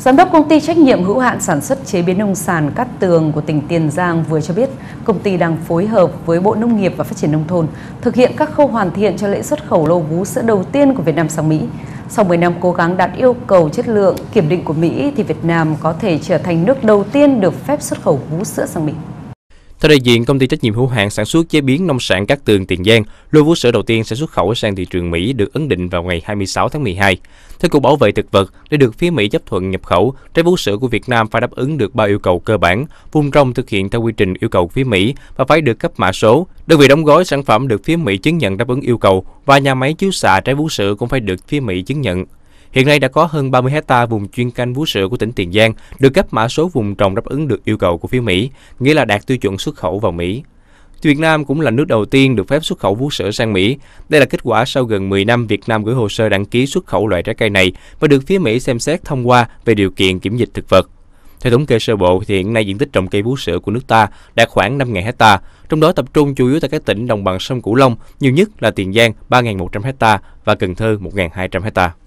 Giám đốc công ty trách nhiệm hữu hạn sản xuất chế biến nông sản Cát Tường của tỉnh Tiền Giang vừa cho biết công ty đang phối hợp với Bộ Nông nghiệp và Phát triển Nông thôn thực hiện các khâu hoàn thiện cho lễ xuất khẩu lô vú sữa đầu tiên của Việt Nam sang Mỹ. Sau 10 năm cố gắng đạt yêu cầu chất lượng kiểm định của Mỹ thì Việt Nam có thể trở thành nước đầu tiên được phép xuất khẩu vú sữa sang Mỹ. Theo đại diện công ty trách nhiệm hữu hạn sản xuất chế biến nông sản Cát Tường Tiền Giang, lô vú sữa đầu tiên sẽ xuất khẩu sang thị trường Mỹ được ấn định vào ngày 26 tháng 12. Theo Cục Bảo vệ thực vật, để được phía Mỹ chấp thuận nhập khẩu, trái vú sữa của Việt Nam phải đáp ứng được 3 yêu cầu cơ bản, vùng trồng thực hiện theo quy trình yêu cầu phía Mỹ và phải được cấp mã số. Đơn vị đóng gói sản phẩm được phía Mỹ chứng nhận đáp ứng yêu cầu và nhà máy chiếu xạ trái vú sữa cũng phải được phía Mỹ chứng nhận. Hiện nay đã có hơn 30 hectare vùng chuyên canh vú sữa của tỉnh Tiền Giang được cấp mã số vùng trồng đáp ứng được yêu cầu của phía Mỹ, nghĩa là đạt tiêu chuẩn xuất khẩu vào Mỹ. Việt Nam cũng là nước đầu tiên được phép xuất khẩu vú sữa sang Mỹ. Đây là kết quả sau gần 10 năm Việt Nam gửi hồ sơ đăng ký xuất khẩu loại trái cây này và được phía Mỹ xem xét thông qua về điều kiện kiểm dịch thực vật. Theo thống kê sơ bộ, thì hiện nay diện tích trồng cây vú sữa của nước ta đạt khoảng 5.000 hectare, trong đó tập trung chủ yếu tại các tỉnh đồng bằng sông Cửu Long, nhiều nhất là Tiền Giang 3.100 hectare và Cần Thơ 1.200 hectare.